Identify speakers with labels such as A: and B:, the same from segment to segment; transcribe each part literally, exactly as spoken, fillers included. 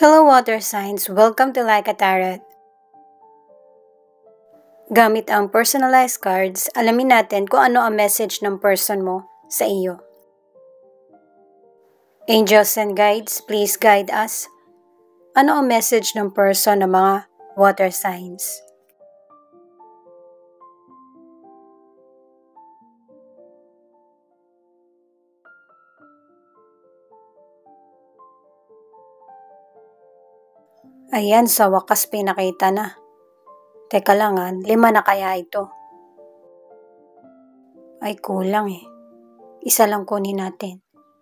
A: Hello water signs, welcome to Like a Tarot. Gamit ang personalized cards, alamin natin kung ano ang message ng person mo sa iyo. Angels and guides, please guide us. Ano ang message ng person ng mga water signs? Ayan, sa wakas pinakita na. Teka lang ha, lima na kaya ito? Ay kulang eh. Isa lang kunin natin.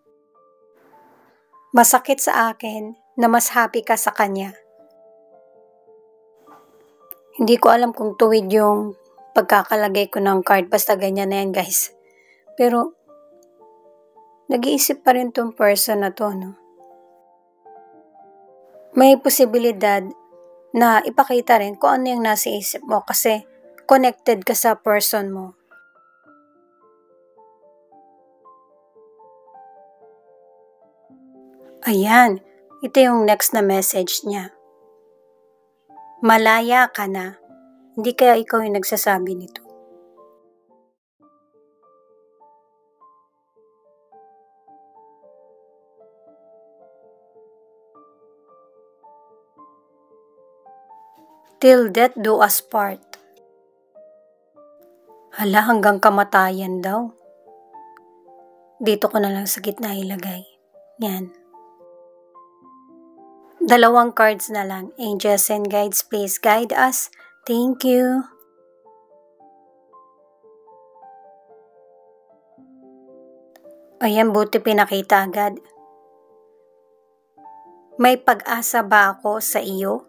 A: Masakit sa akin na mas happy ka sa kanya. Hindi ko alam kung tuwid yung pagkakalagay ko ng card. Basta ganyan na yan guys. Pero, nag-iisip pa rin tong person na to, no? May posibilidad na ipakita rin kung ano yung nasa isip mo kasi connected ka sa person mo. Ayan, ito yung next na message niya. Malaya ka na. Hindi kaya ikaw yung nagsasabi nito. Till death do us part. Hala, hanggang kamatayan daw. Dito ko na lang sa gitna ilagay. Yan. Dalawang cards na lang. Angels and guides, please guide us. Thank you. Ayan, buti pinakita agad. May pag-asa ba ako sa iyo?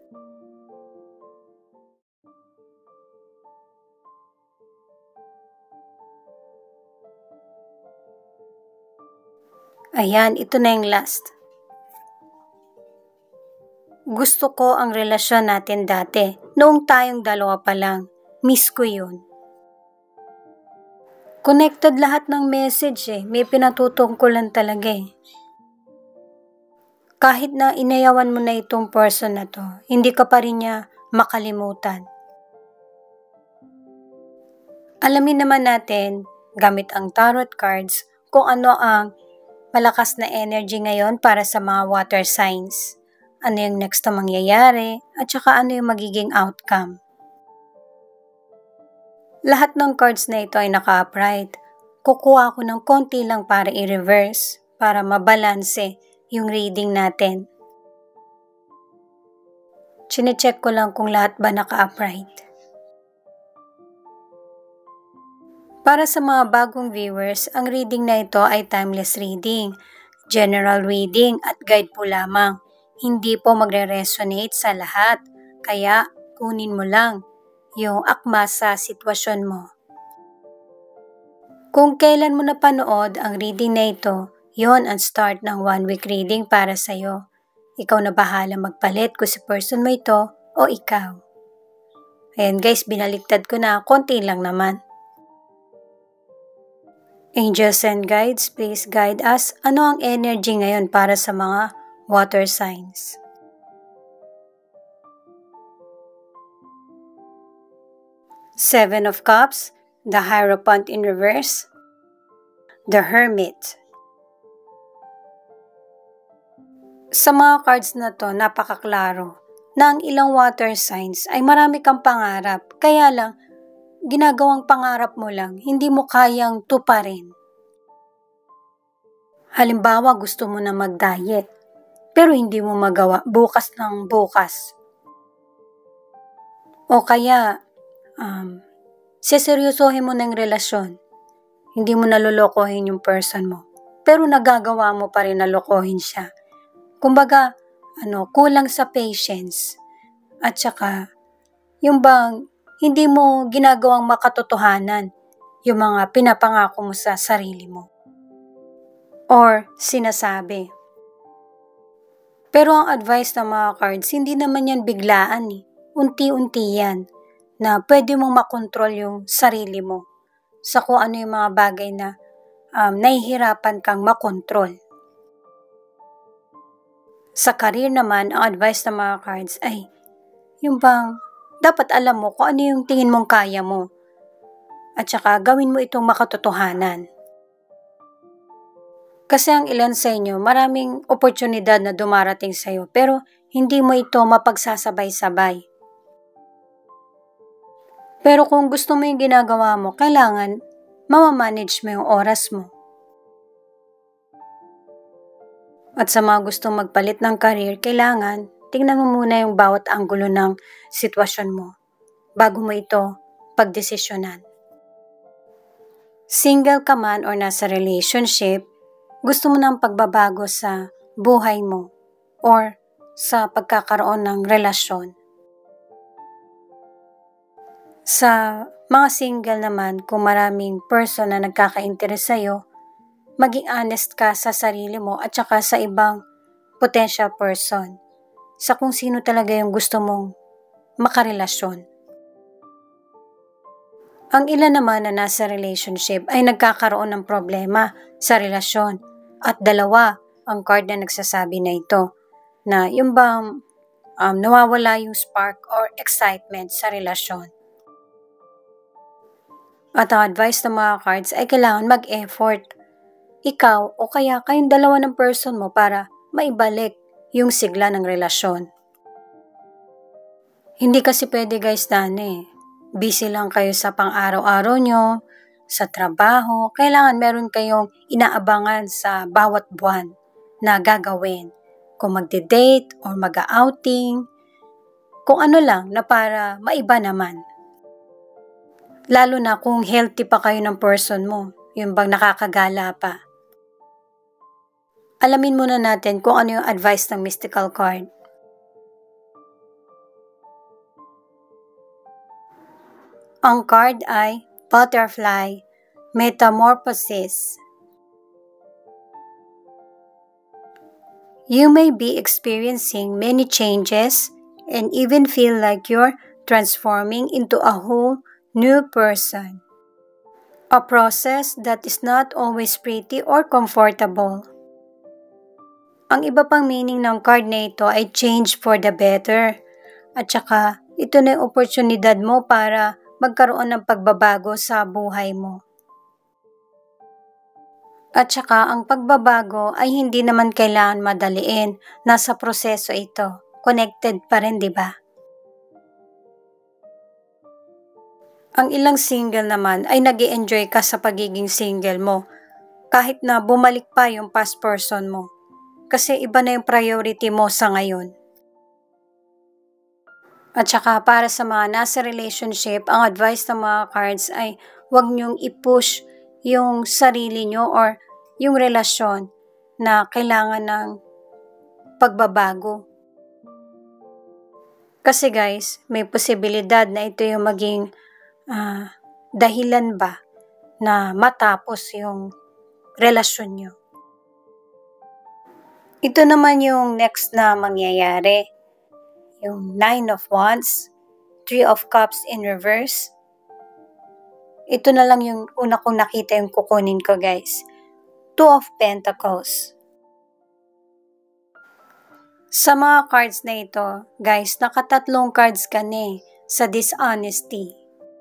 A: Ayan, ito na yung last. Gusto ko ang relasyon natin dati. Noong tayong dalawa pa lang. Miss ko yun. Connected lahat ng message eh. May pinatutungkulan talaga eh. Kahit na inayawan mo na itong person na to, hindi ka pa rin niya makalimutan. Alamin naman natin, gamit ang tarot cards, kung ano ang malakas na energy ngayon para sa mga water signs. Ano yung next na mangyayari, at saka ano yung magiging outcome. Lahat ng cards na ito ay naka-upright. Kukuha ko ng konti lang para i-reverse, para mabalanse yung reading natin. Chine-check ko lang kung lahat ba naka-upright. Para sa mga bagong viewers, ang reading na ito ay timeless reading, general reading at guide po lamang. Hindi po magre-resonate sa lahat, kaya kunin mo lang yung akma sa sitwasyon mo. Kung kailan mo napanood ang reading na ito, yon ang start ng one week reading para sa'yo. Ikaw na bahala magpalit kung si person mo ito o ikaw. Ayan guys, binaliktad ko na, konti lang naman. Angels and guides, please guide us. Ano ang energy ngayon para sa mga water signs? Seven of Cups, the Hierophant in reverse, the Hermit. Sa mga cards na to, napakaklaro na ang ilang water signs ay marami kang pangarap. Kaya lang, ginagawang pangarap mo lang, hindi mo kayang tuparin. Halimbawa, gusto mo na mag-diet, pero hindi mo magawa bukas ng bukas. O kaya, um, seseryosohin mo ng relasyon, hindi mo nalolokohin yung person mo, pero nagagawa mo pa rin nalokohin siya. Kumbaga, ano, kulang sa patience, at saka, yung bang, hindi mo ginagawang makatotohanan yung mga pinapangako mo sa sarili mo. Or sinasabi. Pero ang advice ng mga cards, hindi naman yan biglaan eh. Unti-unti yan na pwede mong makontrol yung sarili mo sa kung ano yung mga bagay na um, nahihirapan kang makontrol. Sa career naman, ang advice ng mga cards ay yung bang dapat alam mo kung ano yung tingin mong kaya mo at saka gawin mo itong makatotohanan. Kasi ang ilan sa inyo, maraming oportunidad na dumarating sa iyo pero hindi mo ito mapagsasabay-sabay. Pero kung gusto mo yung ginagawa mo, kailangan mamamanage mo yung oras mo. At sa mga gustong magpalit ng career, kailangan tingnan mo muna yung bawat anggulo ng sitwasyon mo bago mo ito pagdesisyonan. Single ka man or nasa relationship, gusto mo ng pagbabago sa buhay mo or sa pagkakaroon ng relasyon. Sa mga single naman, kung maraming person na nagkaka-interest sa'yo, maging honest ka sa sarili mo at saka sa ibang potential person, sa kung sino talaga yung gusto mong makarelasyon. Ang ilan naman na nasa relationship ay nagkakaroon ng problema sa relasyon at dalawa ang card na nagsasabi na ito, na yung bang um, nawawala yung spark or excitement sa relasyon. At ang advice ng mga cards ay kailangan mag-effort ikaw o kaya kayong dalawa ng person mo para maibalik yung sigla ng relasyon. Hindi kasi pwede guys na eh, busy lang kayo sa pang-araw-araw nyo, sa trabaho, kailangan meron kayong inaabangan sa bawat buwan na gagawin. Kung magde-date or mag-outing, kung ano lang na para maiba naman. Lalo na kung healthy pa kayo ng person mo, yung bang nakakagala pa. Alamin muna natin kung ano yung advice ng mystical card. Ang card ay Butterfly, Metamorphosis. You may be experiencing many changes and even feel like you're transforming into a whole new person. A process that is not always pretty or comfortable. Ang iba pang meaning ng card na ito ay change for the better. At saka, ito na yung oportunidad mo para magkaroon ng pagbabago sa buhay mo. At saka, ang pagbabago ay hindi naman kailangan madaliin. Nasa proseso ito. Connected pa rin, di ba? Ang ilang single naman ay nag-i-enjoy ka sa pagiging single mo. Kahit na bumalik pa yung past person mo. Kasi iba na yung priority mo sa ngayon. At saka para sa mga nasa relationship, ang advice ng mga cards ay huwag niyong i-push yung sarili niyo or yung relasyon na kailangan ng pagbabago. Kasi guys, may posibilidad na ito yung maging uh, dahilan ba na matapos yung relasyon niyo. Ito naman yung next na mangyayari. Yung Nine of Wands, Three of Cups in reverse. Ito na lang yung una kong nakita yung kukunin ko guys. Two of Pentacles. Sa mga cards na ito, guys, nakatatlong cards ka na eh, sa dishonesty.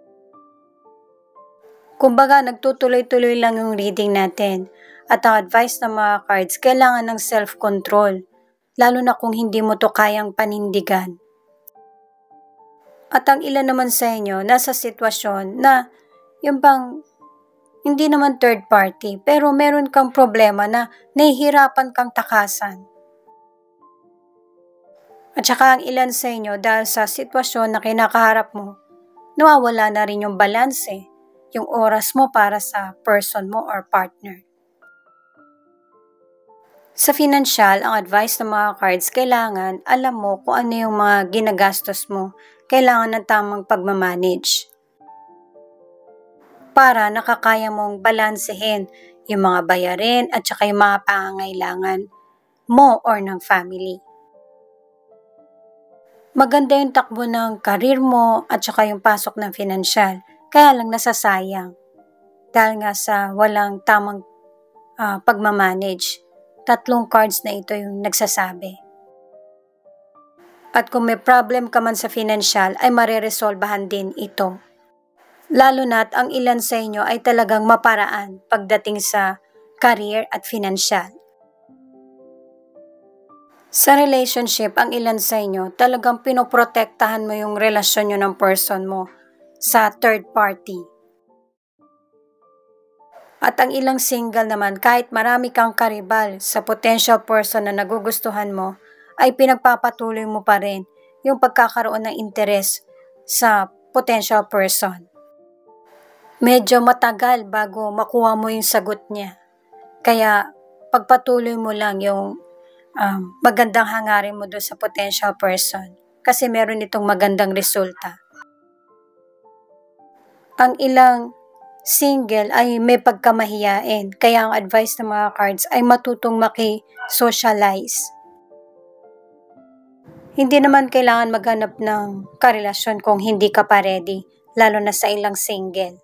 A: Kumbaga, nagtutuloy-tuloy lang yung reading natin. At ang advice ng mga cards, kailangan ng self-control. Lalo na kung hindi mo to kayang panindigan. At ang ilan naman sa inyo, nasa sitwasyon na yung bang hindi naman third party, pero meron kang problema na nahihirapan kang takasan. At saka ang ilan sa inyo, dahil sa sitwasyon na kinakaharap mo, nawawala na rin yung balance eh, yung oras mo para sa person mo or partner. Sa financial, ang advice ng mga cards, kailangan alam mo kung ano yung mga ginagastos mo. Kailangan ng tamang pagmamanage. Para nakakaya mong balansehin yung mga bayarin at saka yung mga pangangailangan mo or ng family. Maganda yung takbo ng karir mo at saka yung pasok ng financial. Kaya lang nasasayang. Dahil nga sa walang tamang uh, pagmamanage. Tatlong cards na ito yung nagsasabi. At kung may problem ka man sa financial ay mareresolbahan din ito. Lalo na't ang ilan sa inyo ay talagang maparaan pagdating sa career at financial. Sa relationship, ang ilan sa inyo talagang pinoprotektahan mo yung relasyon nyo ng person mo sa third party. At ang ilang single naman, kahit marami kang karibal sa potential person na nagugustuhan mo, ay pinagpapatuloy mo pa rin yung pagkakaroon ng interes sa potential person. Medyo matagal bago makuha mo yung sagot niya. Kaya pagpatuloy mo lang yung um, magandang hangarin mo doon sa potential person. Kasi meron itong magandang resulta. Ang ilang single ay may pagkamahiyain, kaya ang advice ng mga cards ay matutong maki-socialize. Hindi naman kailangan maghanap ng karelasyon kung hindi ka pa ready, lalo na sa ilang single.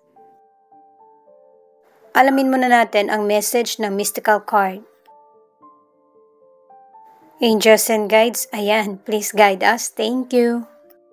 A: Alamin muna natin ang message ng mystical card. Angels and guides, ayan, please guide us. Thank you.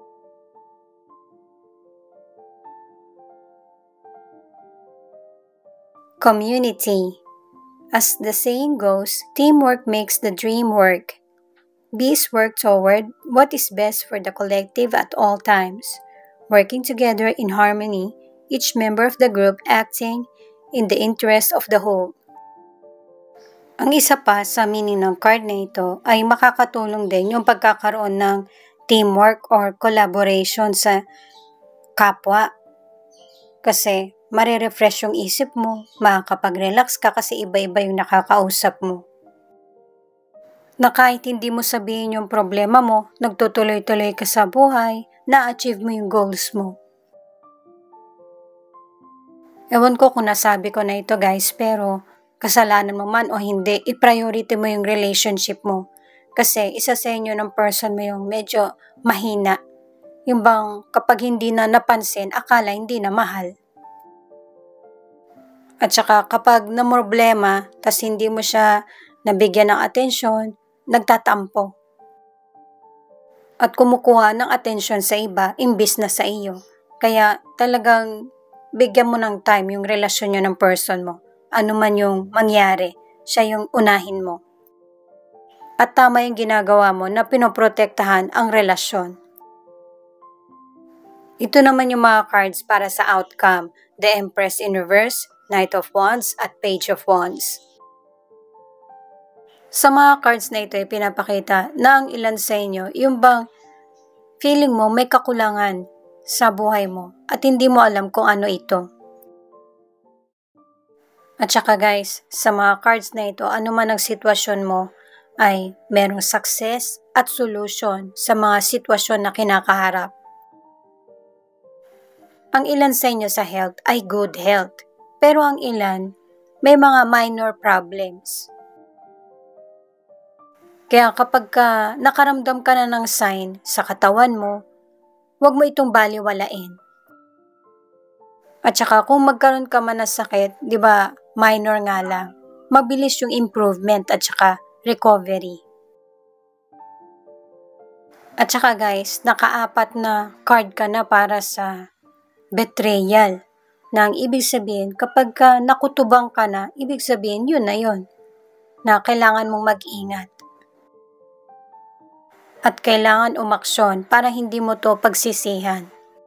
A: Community. As the saying goes, teamwork makes the dream work. Bees work toward what is best for the collective at all times, working together in harmony, each member of the group acting in the interest of the whole. Ang isa pa sa meaning ng card na ito ay makakatulong din yung pagkakaroon ng teamwork or collaboration sa kapwa. Kasi marerefresh yung isip mo, makakapag-relax ka kasi iba-iba yung nakakausap mo. Na kahit hindi mo sabihin yung problema mo, nagtutuloy-tuloy ka sa buhay, na-achieve mo yung goals mo. Ewan ko kung nasabi ko na ito guys, pero kasalanan mo man o hindi, i-priority mo yung relationship mo. Kasi isa sa inyo ng person mo yung medyo mahina. Yung bang kapag hindi na napansin, akala hindi na mahal. At saka kapag namroblema, tas hindi mo siya nabigyan ng atensyon, nagtatampo. At kumukuha ng atensyon sa iba, imbis na sa iyo. Kaya talagang bigyan mo ng time yung relasyon nyo ng person mo. Ano man yung mangyari, siya yung unahin mo. At tama yung ginagawa mo na pinoprotektahan ang relasyon. Ito naman yung mga cards para sa outcome. The Empress in Reverse, Knight of Wands at Page of Wands. Sa mga cards na ito ay pinapakita na ang ilan sa inyo, yung bang feeling mo may kakulangan sa buhay mo at hindi mo alam kung ano ito. At saka guys, sa mga cards na ito, ano man ang sitwasyon mo ay merong success at solution sa mga sitwasyon na kinakaharap. Ang ilan sa inyo sa health ay good health, pero ang ilan may mga minor problems. Kaya kapag ka nakaramdam ka na ng sign sa katawan mo, huwag mo itong baliwalain. At saka kung magkaroon ka man ng sakit, di ba, minor nga lang, mabilis yung improvement at saka recovery. At saka guys, nakaapat na card ka na para sa betrayal. Na ang ibig sabihin, kapag ka nakutubang ka na, ibig sabihin yun na yun. Na kailangan mong mag-ingat. At kailangan umaksyon para hindi mo to pagsisihan.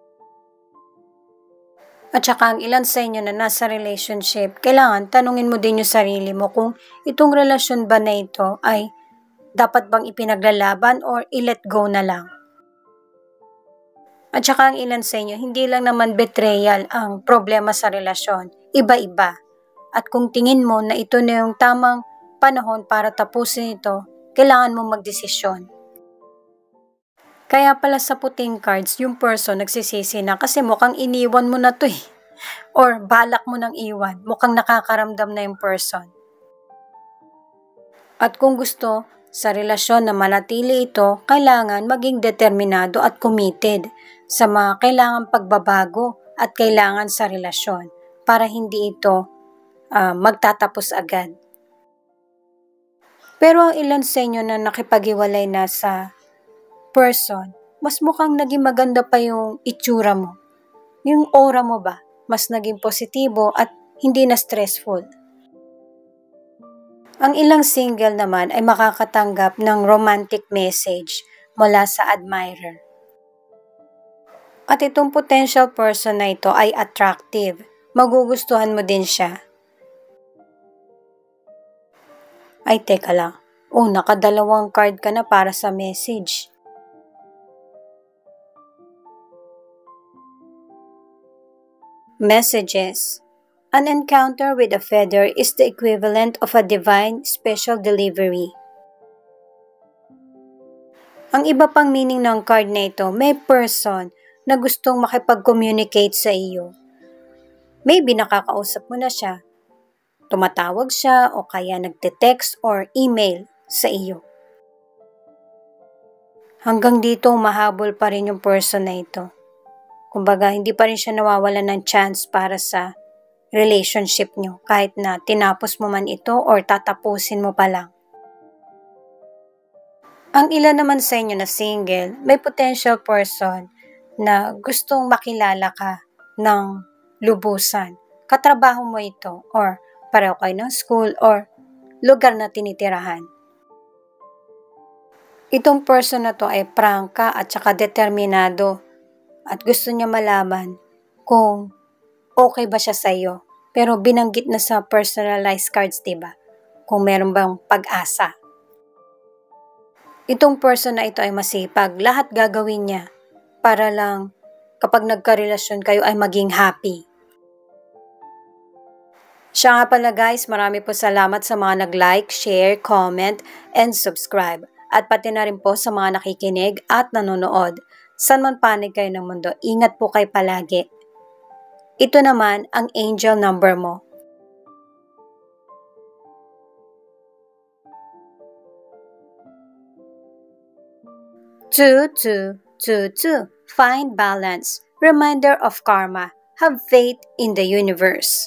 A: At saka ang ilan sa inyo na nasa relationship, kailangan tanungin mo din yung sarili mo kung itong relasyon ba na ito ay dapat bang ipinaglalaban or i-let go na lang. At saka ang ilan sa inyo, hindi lang naman betrayal ang problema sa relasyon, iba-iba. At kung tingin mo na ito na yung tamang panahon para tapusin ito, kailangan mo magdesisyon. Kaya pala sa puting cards, yung person nagsisisi na kasi mukhang iniwan mo na to eh. Or balak mo nang iwan, mukhang nakakaramdam na yung person. At kung gusto sa relasyon na manatili ito, kailangan maging determinado at committed sa mga kailangan pagbabago at kailangan sa relasyon para hindi ito uh, magtatapos agad. Pero ang ilan sa inyo na nakipag-iwalay na sa person, mas mukhang naging maganda pa yung itsura mo. Yung aura mo ba, mas naging positibo at hindi na stressful. Ang ilang single naman ay makakatanggap ng romantic message mula sa admirer. At itong potential person na ito ay attractive. Magugustuhan mo din siya. Ay, teka lang. Oh, nakadalawang card ka na para sa message. Messages. An encounter with a feather is the equivalent of a divine special delivery. Ang iba pang meaning ng card na ito, may person na gustong makipag-communicate sa iyo. Maybe nakakausap mo na siya, tumatawag siya o kaya nagte-text or email sa iyo. Hanggang dito mahabol pa rin yung person na ito. Kumbaga, hindi pa rin siya nawawalan ng chance para sa relationship nyo kahit na tinapos mo man ito or tatapusin mo pa lang. Ang ilan naman sa inyo na single, may potential person na gustong makilala ka ng lubusan. Katrabaho mo ito or pareho kayo ng school or lugar na tinitirahan. Itong person na to ay prangka at saka determinado at gusto niya malaman kung okay ba siya sa iyo. Pero binanggit na sa personalized cards, diba? Kung meron bang pag-asa. Itong person na ito ay masipag. Lahat gagawin niya para lang kapag nagkarelasyon kayo ay maging happy. Siya nga pala guys, marami po salamat sa mga nag-like, share, comment, and subscribe. At pati na rin po sa mga nakikinig at nanonood. San man panig kayo ng mundo, ingat po kayo palagi. Ito naman ang angel number mo. two two two two. Find balance. Reminder of karma. Have faith in the universe.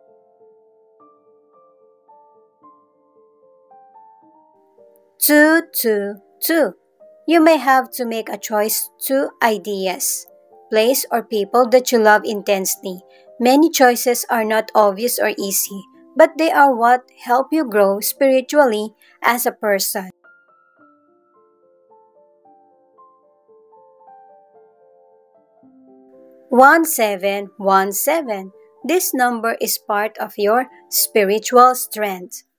A: two two two. You may have to make a choice to ideas, place or people that you love intensely. Many choices are not obvious or easy, but they are what help you grow spiritually as a person. one seven one seven. This number is part of your spiritual strength.